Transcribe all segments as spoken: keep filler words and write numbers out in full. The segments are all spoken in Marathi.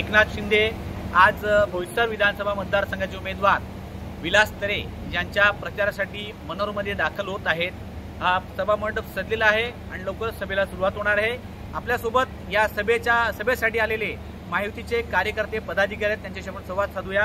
एकनाथ शिंदे आज बोईसर विधानसभा मतदारसंघाचे उमेदवार विलास तरे यांच्या प्रचारासाठी मनोरमध्ये दाखल होत आहेत। हा सभा मंडप सजलेला आहे आणि लवकरच सभेला सुरुवात होणार आहे। आपल्यासोबत या सभेच्या सभेसाठी आलेले महायुतीचे कार्यकर्ते पदाधिकारी आहेत, त्यांच्याशी आपण संवाद साधूया।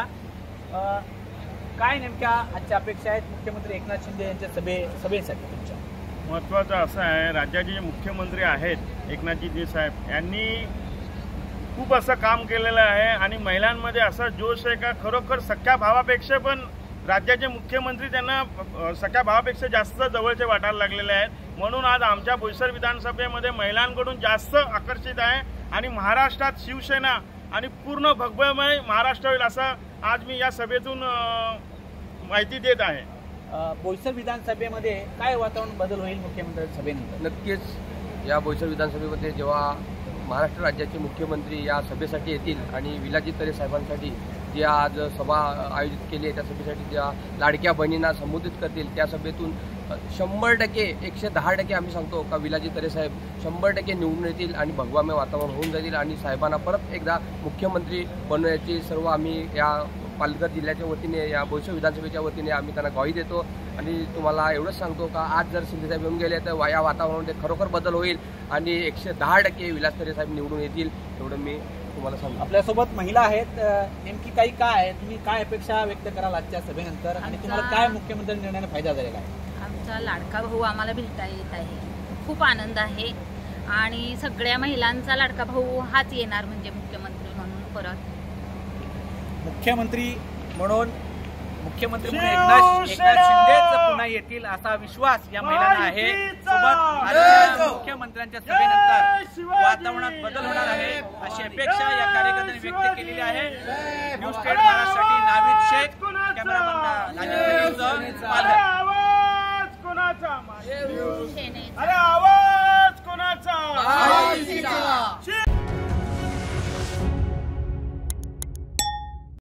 काय नेमक्या आजच्या अपेक्षा आहेत मुख्यमंत्री एकनाथ शिंदे यांच्या सभे सभेसाठी तुमच्या? महत्त्वाचं असं आहे, राज्याचे जे मुख्यमंत्री आहेत एकनाथजी साहेब यांनी खूप असं काम केलेलं आहे आणि महिलांमध्ये असा जोश आहे का खरोखर सख्या भावापेक्षा पण राज्याचे मुख्यमंत्री त्यांना सख्या भावापेक्षा जास्त जवळचे वाटायला लागलेले आहेत। म्हणून आज आमच्या बोईसर विधानसभेमध्ये महिलांकडून जास्त आकर्षित आहे आणि महाराष्ट्रात शिवसेना आणि पूर्ण भगवमय महाराष्ट्र होईल असं आज मी या सभेतून माहिती देत आहे। बोईसर विधानसभेमध्ये काय वातावरण बदल होईल मुख्यमंत्री सभेनंतर? नक्कीच या बोईसर विधानसभेमध्ये जेव्हा महाराष्ट्र राज्याचे मुख्यमंत्री या सभेसाठी येतील आणि विलाजी तरे साहेबांसाठी जी आज सभा आयोजित केली आहे त्या सभेसाठी ज्या लाडक्या बहिणींना संबोधित करतील त्या सभेतून शंभर टक्के एकशे दहा टक्के आम्ही सांगतो का विलाजी तरे साहेब शंभर टक्के निवडून येतील आणि भगवामय वातावरण होऊन जाईल आणि साहेबांना परत एकदा मुख्यमंत्री बनवण्याची सर्व आम्ही या पालघर जिल्ह्याच्या वतीने या बोईसर विधानसभेच्या वतीने आम्ही त्यांना ग्वाही देतो। आणि तुम्हाला एवढंच सांगतो का आज जर शिंदे साहेब येऊन गेले तर या वातावरणामध्ये खरोखर बदल होईल आणि एकशे दहा टक्के विलास तरे साहेब निवडून येतील एवढं मी तुम्हाला सांगतो। आपल्यासोबत महिला आहेत, नेमकी काही काय आहे, तुम्ही काय अपेक्षा व्यक्त कराल आजच्या सभेनंतर आणि तुम्हाला काय मुख्यमंत्री निर्णयाने फायदा झालेला आहे? आमचा लाडका भाऊ आम्हाला भेटता येत आहे, खूप आनंद आहे आणि सगळ्या महिलांचा लाडका भाऊ हाच येणार म्हणजे मुख्यमंत्री म्हणून परत मुख्यमंत्री म्हणून मुख्यमंत्री म्हणून एकनाथ एकनाथ शिंदेच पुन्हा येतील असा विश्वास या महिलांना आहे। सोबत मुख्यमंत्र्यांच्या सभेनंतर वातावरणात बदल होणार आहे अशी अपेक्षा या कार्यकर्त्यांनी व्यक्त केलेली आहे। न्यूज स्टेट महाराष्ट्रासाठी नाविद शेख, कॅमेरामॅन राजेंद्र पालघर।